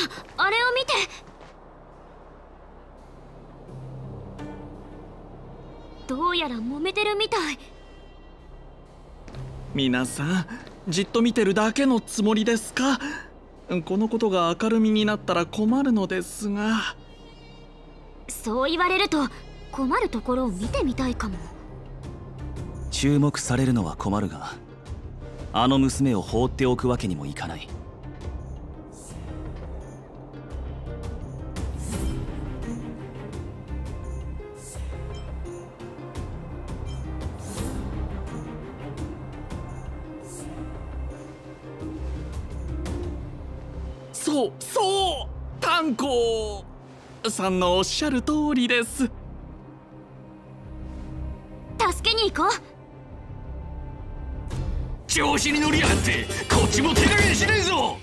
あれを見て。どうやら揉めてるみたい。 皆さんじっと見てるだけのつもりですか？このことが明るみになったら困るのですが。 そう言われると困るところを見てみたいかも。 注目されるのは困るが、あの娘を放っておくわけにもいかない。 そう炭鉱さんのおっしゃる通りです。 助けに行こう。 調子に乗りやがって、こっちも手加減しないぞ。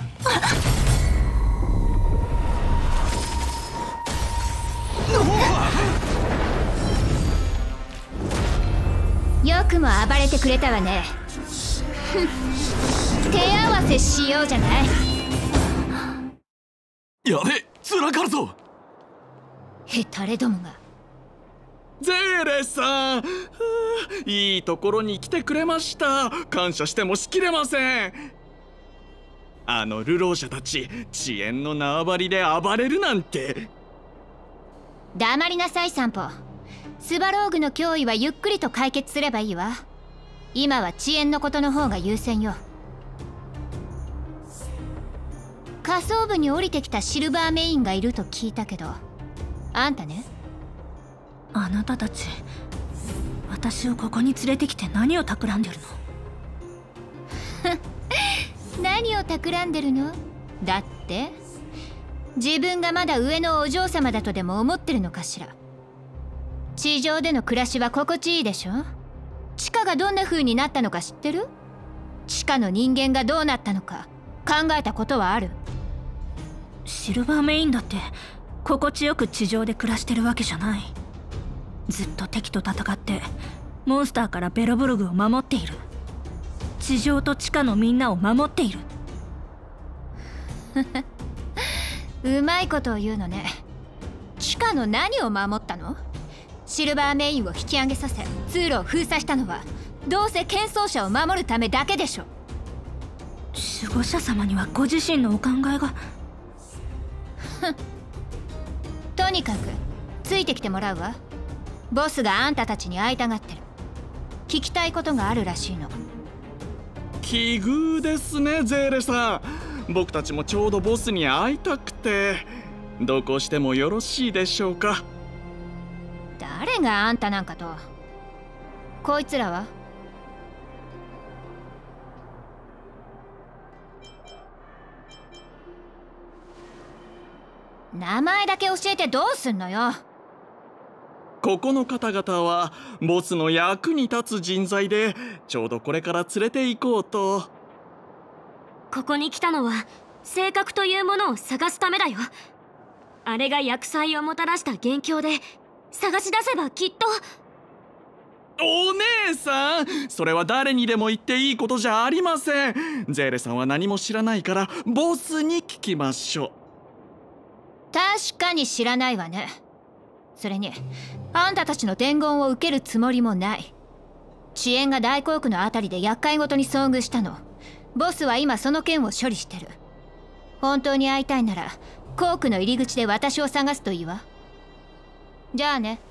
よくも暴れてくれたわね。手合わせしようじゃない。 やべ、つらかるぞ。 へたれどもが。 ゼーレさん、いいところに来てくれました。感謝してもしきれません。あの流浪者たち、遅延の縄張りで暴れるなんて。 黙りなさい散歩。スバローグの脅威はゆっくりと解決すればいいわ。今は遅延のことの方が優先よ。下層部に降りてきたシルバーメインがいると聞いたけど、あんたね。 あなたたち、私をここに連れてきて何を企んでるの？何を企んでるの？だって自分がまだ上のお嬢様だとでも思ってるのかしら。地上での暮らしは心地いいでしょ？地下がどんな風になったのか知ってる？地下の人間がどうなったのか考えたことはある？ シルバーメインだって心地よく地上で暮らしてるわけじゃない。ずっと敵と戦ってモンスターからベロブルグを守っている。地上と地下のみんなを守っている。 うまいことを言うのね。地下の何を守ったの？シルバーメインを引き上げさせ通路を封鎖したのはどうせ剣争者を守るためだけでしょ。 守護者様にはご自身のお考えが。 とにかくついてきてもらうわ。ボスがあんたたちに会いたがってる。聞きたいことがあるらしいの。 奇遇ですね、ゼーレさん。僕たちもちょうどボスに会いたくて。同行してもよろしいでしょうか？ 誰があんたなんかと。こいつらは？名前だけ教えてどうすんのよ。 ここの方々はボスの役に立つ人材で、ちょうどこれから連れて行こうと。 ここに来たのは性格というものを探すためだよ。あれが厄災をもたらした元凶で、探し出せばきっと。 お姉さん、それは誰にでも言っていいことじゃありません。ゼーレさんは何も知らないからボスに聞きましょう。 確かに知らないわね。それにあんたたちの伝言を受けるつもりもない。遅延が大航区のあたりで厄介ごとに遭遇したの。ボスは今その件を処理してる。本当に会いたいなら航区の入り口で私を探すといいわ。じゃあね。